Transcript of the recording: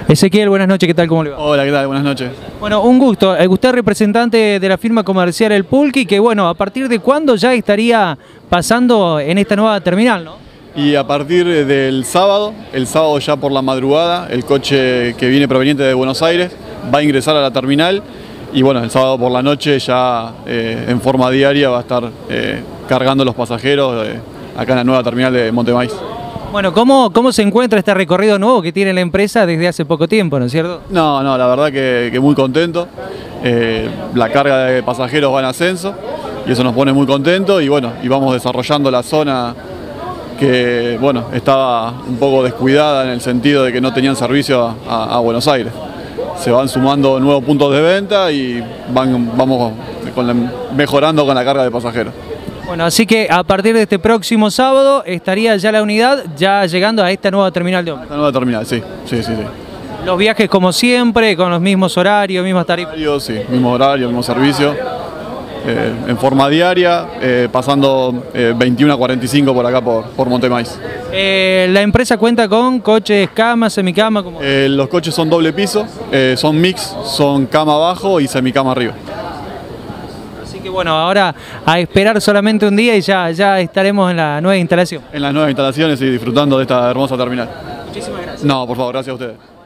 Ezequiel, buenas noches, ¿qué tal? ¿Cómo le va? Hola, ¿qué tal? Buenas noches. Bueno, un gusto. Usted es representante de la firma comercial El Pulqui, que bueno, ¿a partir de cuándo ya estaría pasando en esta nueva terminal, no? Y a partir del sábado, el sábado ya por la madrugada, el coche que viene proveniente de Buenos Aires va a ingresar a la terminal y bueno, el sábado por la noche ya en forma diaria va a estar cargando los pasajeros acá en la nueva terminal de Montemaíz. Bueno, ¿cómo se encuentra este recorrido nuevo que tiene la empresa desde hace poco tiempo, ¿no es cierto? No, la verdad que muy contento. La carga de pasajeros va en ascenso y eso nos pone muy contentos y bueno, y vamos desarrollando la zona que bueno, estaba un poco descuidada en el sentido de que no tenían servicio a Buenos Aires. Se van sumando nuevos puntos de venta y vamos mejorando con la carga de pasajeros. Bueno, así que a partir de este próximo sábado estaría ya la unidad ya llegando a esta nueva terminal de ómnibus. Esta nueva terminal, sí. Los viajes como siempre, con los mismos horarios, mismas tarifas. Sí, mismo horario, mismo servicio. En forma diaria, pasando 21 a 45 por acá por Montemaíz. La empresa cuenta con coches, cama, semicama. ¿Cómo? Los coches son doble piso, son mix, son cama abajo y semicama arriba. Así que bueno, ahora a esperar solamente un día y ya estaremos en la nueva instalación. En las nuevas instalaciones y disfrutando de esta hermosa terminal. Muchísimas gracias. No, por favor, gracias a ustedes.